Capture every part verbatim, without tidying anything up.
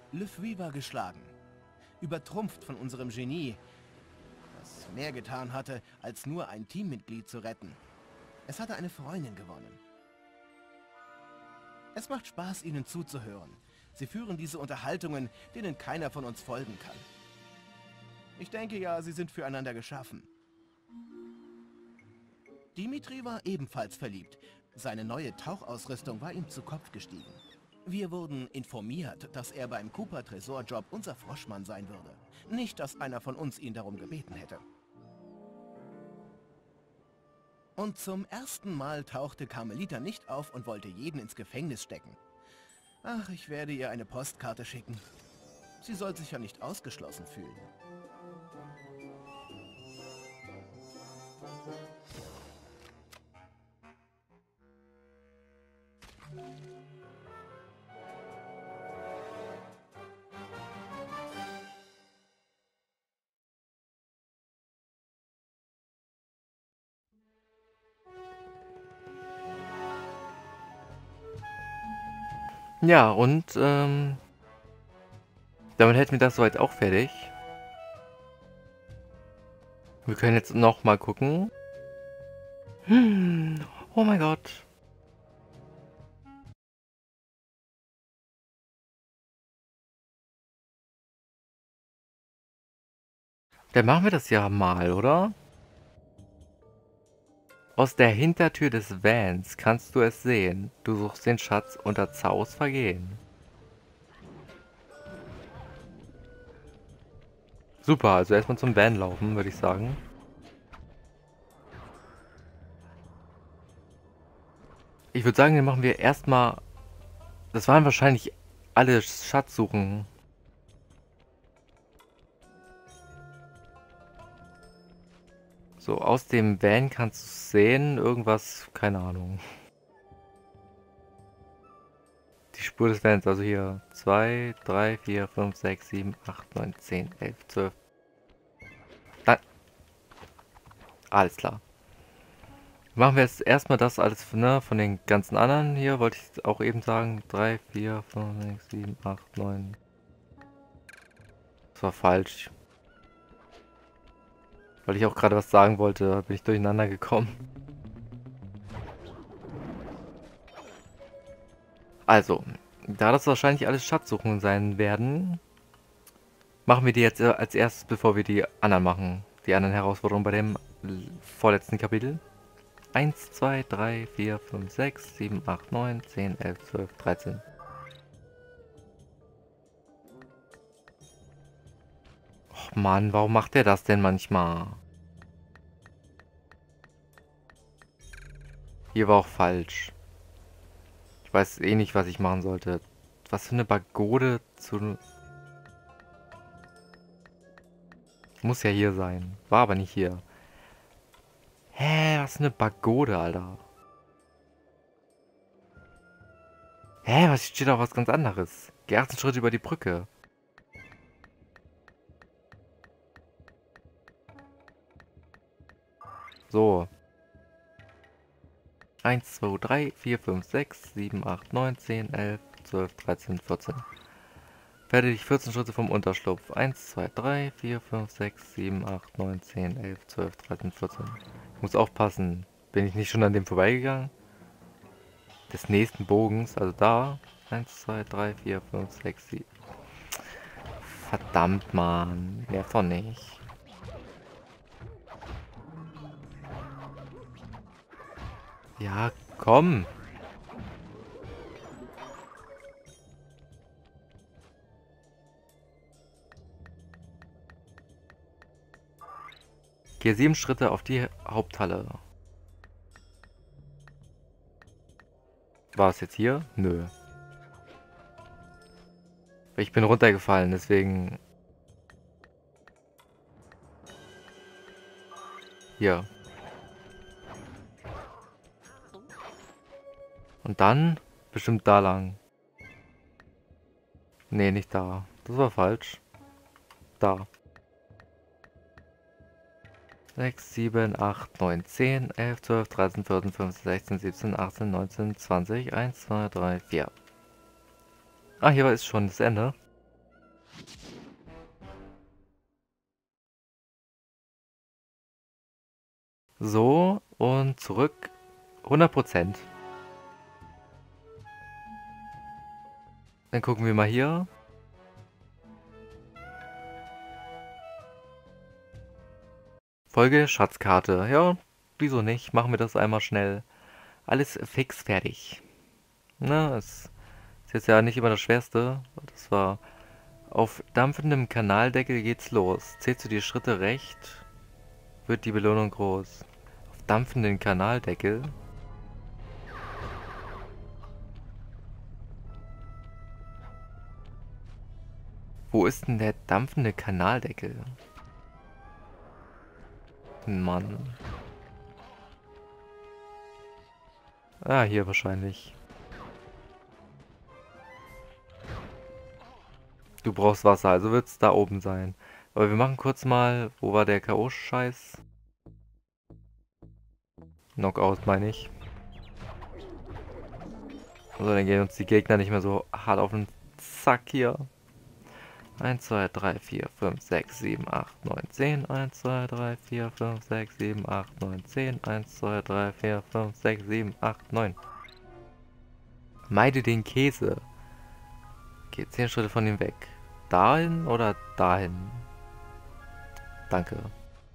Lefebvre war geschlagen. Übertrumpft von unserem Genie, das mehr getan hatte, als nur ein Teammitglied zu retten. Es hatte eine Freundin gewonnen. Es macht Spaß, ihnen zuzuhören. Sie führen diese Unterhaltungen, denen keiner von uns folgen kann. Ich denke ja, sie sind füreinander geschaffen. Dimitri war ebenfalls verliebt. Seine neue Tauchausrüstung war ihm zu Kopf gestiegen. Wir wurden informiert, dass er beim Cooper-Tresorjob unser Froschmann sein würde. Nicht, dass einer von uns ihn darum gebeten hätte. Und zum ersten Mal tauchte Carmelita nicht auf und wollte jeden ins Gefängnis stecken. Ach, ich werde ihr eine Postkarte schicken. Sie soll sich ja nicht ausgeschlossen fühlen. Ja, und ähm, damit hätten wir das soweit auch fertig. Wir können jetzt noch mal gucken. Hm, oh mein Gott. Dann machen wir das ja mal, oder? Aus der Hintertür des Vans kannst du es sehen. Du suchst den Schatz unter Zaus Vergehen. Super, also erstmal zum Van laufen, würde ich sagen. Ich würde sagen, dann machen wir erstmal... Das waren wahrscheinlich alle Schatzsuchen. So, aus dem Van kannst du sehen, irgendwas, keine Ahnung. Die Spur des Vans, also hier zwei, drei, vier, fünf, sechs, sieben, acht, neun, zehn, elf, zwölf. Dann. Alles klar. Machen wir jetzt erstmal das alles, ne, von den ganzen anderen hier, wollte ich auch eben sagen. drei, vier, fünf, sechs, sieben, acht, neun. Das war falsch. Weil ich auch gerade was sagen wollte, bin ich durcheinander gekommen. Also, da das wahrscheinlich alles Schatzsuchungen sein werden, machen wir die jetzt als erstes, bevor wir die anderen machen. Die anderen Herausforderungen bei dem vorletzten Kapitel. eins, zwei, drei, vier, fünf, sechs, sieben, acht, neun, zehn, elf, zwölf, dreizehn. Och Mann, warum macht der das denn manchmal? Hier war auch falsch. Ich weiß eh nicht, was ich machen sollte. Was für eine Pagode zu... Muss ja hier sein. War aber nicht hier. Hä, was für eine Pagode, Alter. Hä, was steht da was ganz anderes? Geh achtzehn Schritte über die Brücke. So. eins, zwei, drei, vier, fünf, sechs, sieben, acht, neun, zehn, elf, zwölf, dreizehn, vierzehn. Werde dich vierzehn Schritte vom Unterschlupf. eins, zwei, drei, vier, fünf, sechs, sieben, acht, neun, zehn, elf, zwölf, dreizehn, vierzehn. Ich muss aufpassen. Bin ich nicht schon an dem vorbeigegangen? Des nächsten Bogens, also da. eins, zwei, drei, vier, fünf, sechs, sieben. Verdammt, Mann. Mehr von nicht. Ja, komm. Gehe sieben Schritte auf die Haupthalle. War es jetzt hier? Nö. Ich bin runtergefallen, deswegen... Hier. Und dann bestimmt da lang. Nee, nicht da. Das war falsch. Da. sechs, sieben, acht, neun, zehn, elf, zwölf, dreizehn, vierzehn, fünfzehn, sechzehn, siebzehn, achtzehn, neunzehn, zwanzig, eins, zwei, drei, vier. Ah, hier ist schon das Ende. So, und zurück. hundert Prozent. Dann gucken wir mal hier. Folge Schatzkarte. Ja, wieso nicht? Machen wir das einmal schnell. Alles fix fertig. Na, es ist jetzt ja nicht immer das Schwerste. Das war... Auf dampfendem Kanaldeckel geht's los. Zählst du die Schritte recht, wird die Belohnung groß. Auf dampfenden Kanaldeckel? Wo ist denn der dampfende Kanaldeckel? Mann. Ah, hier wahrscheinlich. Du brauchst Wasser, also wird es da oben sein. Aber wir machen kurz mal, wo war der K O-Scheiß? Knockout meine ich. Also dann gehen uns die Gegner nicht mehr so hart auf den Zack hier. eins, zwei, drei, vier, fünf, sechs, sieben, acht, neun, zehn. eins, zwei, drei, vier, fünf, sechs, sieben, acht, neun, zehn. eins, zwei, drei, vier, fünf, sechs, sieben, acht, neun. Meide den Käse. Geh zehn Schritte von ihm weg. Dahin oder dahin? Danke.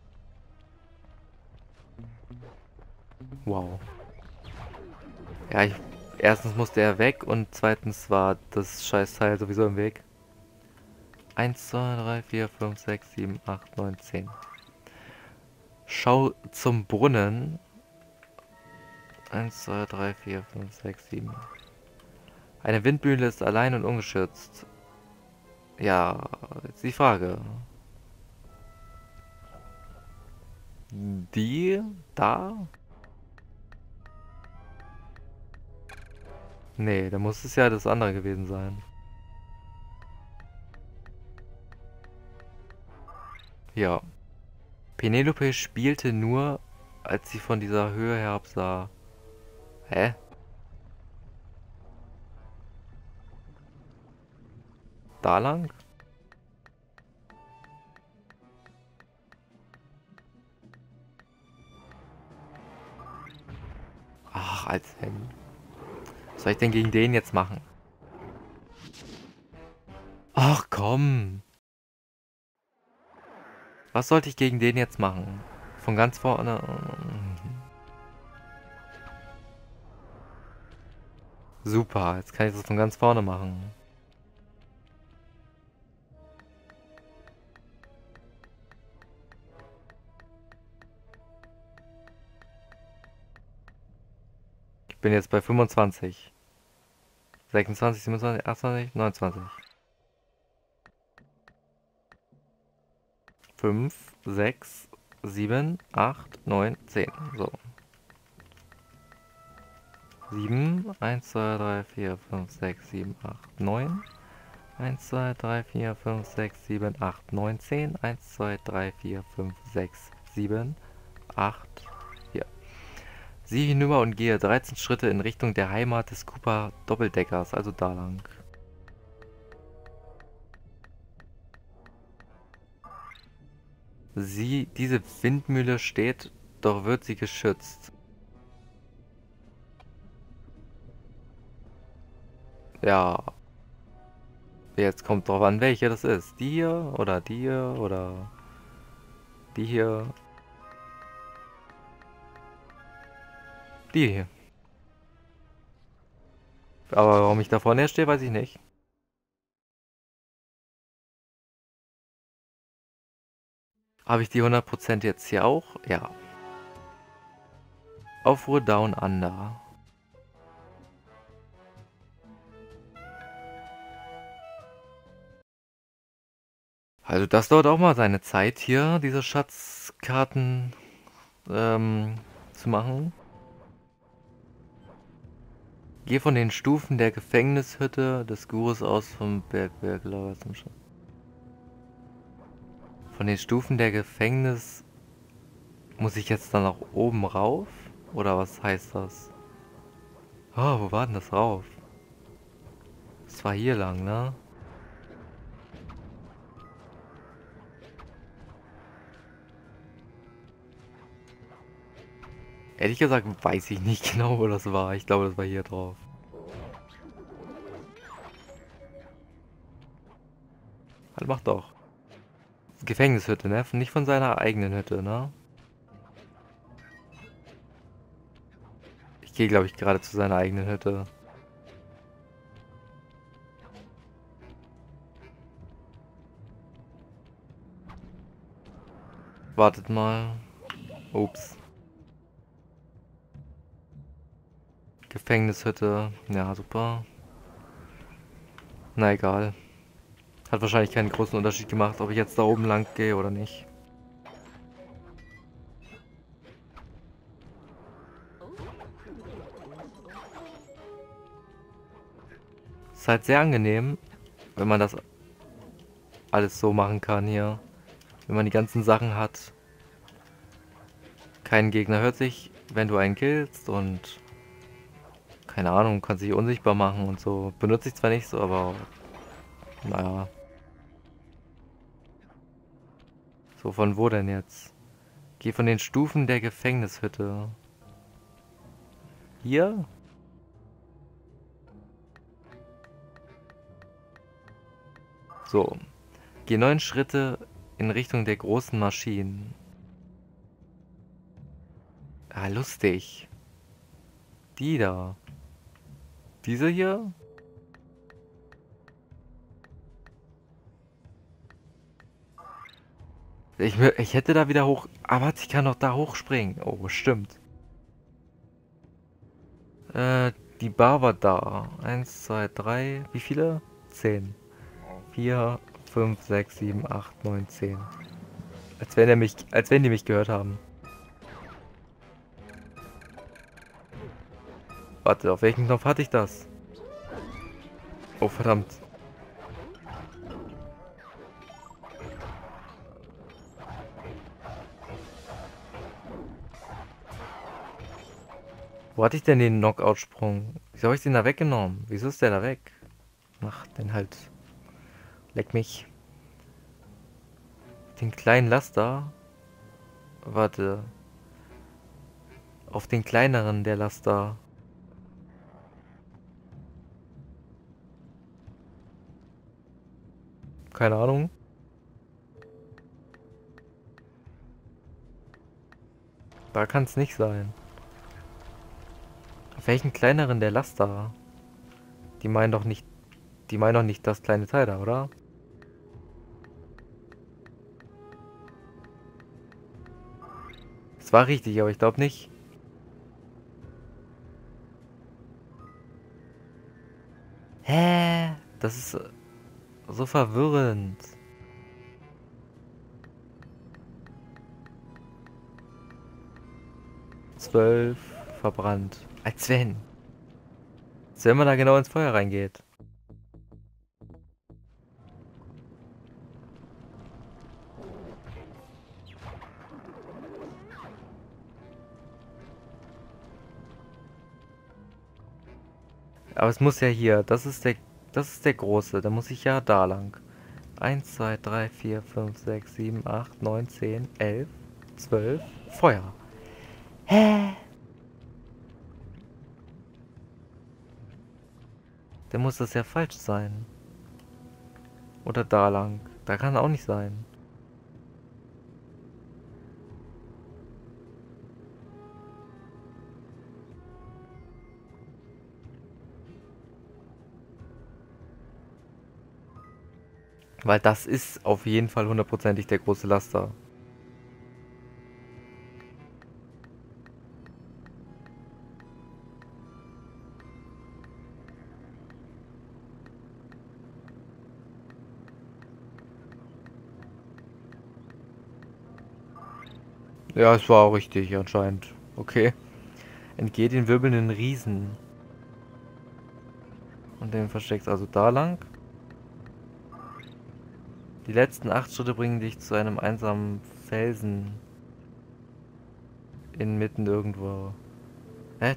Wow. Ja, ich, erstens musste er weg und zweitens war das Scheißteil sowieso im Weg. eins, zwei, drei, vier, fünf, sechs, sieben, acht, neun, zehn. Schau zum Brunnen. eins, zwei, drei, vier, fünf, sechs, sieben. Eine Windmühle ist allein und ungeschützt. Ja, jetzt die Frage. Die da? Nee, da muss es ja das andere gewesen sein. Ja. Penelope spielte nur, als sie von dieser Höhe herab sah. Hä? Da lang? Ach, als wenn. Was soll ich denn gegen den jetzt machen? Ach komm. Was sollte ich gegen den jetzt machen? Von ganz vorne. Super, jetzt kann ich das von ganz vorne machen. Ich bin jetzt bei fünfundzwanzig. sechsundzwanzig, siebenundzwanzig, achtundzwanzig, neunundzwanzig. fünf, sechs, sieben, acht, neun, zehn. So. sieben, eins, zwei, drei, vier, fünf, sechs, sieben, acht, neun. eins, zwei, drei, vier, fünf, sechs, sieben, acht, neun, zehn. eins, zwei, drei, vier, fünf, sechs, sieben, acht. Hier. Sieh hinüber und gehe dreizehn Schritte in Richtung der Heimat des Cooper Doppeldeckers, also da lang. Sie, diese Windmühle steht, doch wird sie geschützt. Ja. Jetzt kommt drauf an, welche das ist. Die hier oder die hier oder die hier. Die hier. Aber warum ich da vorne stehe, weiß ich nicht. Habe ich die hundert Prozent jetzt hier auch? Ja. Aufruhr Down Under. Also das dauert auch mal seine Zeit hier, diese Schatzkarten ähm, zu machen. Geh von den Stufen der Gefängnishütte des Gurus aus vom Bergwerk zum Schatz. Von den Stufen der Gefängnis muss ich jetzt dann nach oben rauf? Oder was heißt das? Oh, wo war denn das rauf? Das war hier lang, ne? Ehrlich gesagt weiß ich nicht genau, wo das war. Ich glaube, das war hier drauf. Also mach doch. Gefängnishütte, ne? Nicht von seiner eigenen Hütte, ne? Ich gehe, glaube ich, gerade zu seiner eigenen Hütte. Wartet mal. Ups. Gefängnishütte. Ja, super. Na egal. Hat wahrscheinlich keinen großen Unterschied gemacht, ob ich jetzt da oben lang gehe oder nicht. Ist halt sehr angenehm, wenn man das alles so machen kann hier. Wenn man die ganzen Sachen hat. Kein Gegner hört sich, wenn du einen killst und keine Ahnung, kannst dich unsichtbar machen und so. Benutze ich zwar nicht so, aber naja. So, von wo denn jetzt? Geh von den Stufen der Gefängnishütte. Hier? So. Geh neun Schritte in Richtung der großen Maschinen. Ah, lustig. Die da. Diese hier? Ich, ich hätte da wieder hoch... Aber warte, ich kann doch da hochspringen. Oh, stimmt. Äh, die Bar war da. Eins, zwei, drei. Wie viele? Zehn. Vier, fünf, sechs, sieben, acht, neun, zehn. Als wenn er mich, als wenn die mich gehört haben. Warte, auf welchen Knopf hatte ich das? Oh, verdammt. Wo hatte ich denn den Knockout-Sprung? Wieso habe ich den da weggenommen? Wieso ist der da weg? Ach, den halt. Leck mich. Den kleinen Laster. Warte. Auf den kleineren der Laster. Keine Ahnung. Da kann es nicht sein. Auf welchen kleineren der Laster? Die meinen doch nicht. Die meinen doch nicht das kleine Teil da, oder? Es war richtig, aber ich glaube nicht. Hä? Das ist so verwirrend. Zwölf verbrannt. Als wenn. Als wenn man da genau ins Feuer reingeht. Aber es muss ja hier. Das ist der. Das ist der große. Da muss ich ja da lang. eins, zwei, drei, vier, fünf, sechs, sieben, acht, neun, zehn, elf, zwölf. Feuer. Hä? Dann muss das ja falsch sein. Oder da lang. Da kann auch nicht sein. Weil das ist auf jeden Fall hundertprozentig der große Laster. Ja, es war auch richtig anscheinend. Okay. Entgeht den wirbelnden Riesen. Und den versteckst also da lang. Die letzten acht Schritte bringen dich zu einem einsamen Felsen. Inmitten irgendwo. Hä?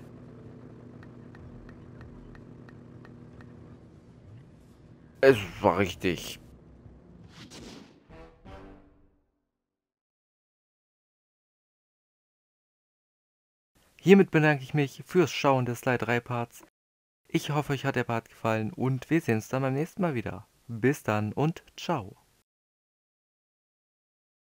Es war richtig. Hiermit bedanke ich mich fürs Schauen des Sly drei Parts. Ich hoffe, euch hat der Part gefallen und wir sehen uns dann beim nächsten Mal wieder. Bis dann und ciao.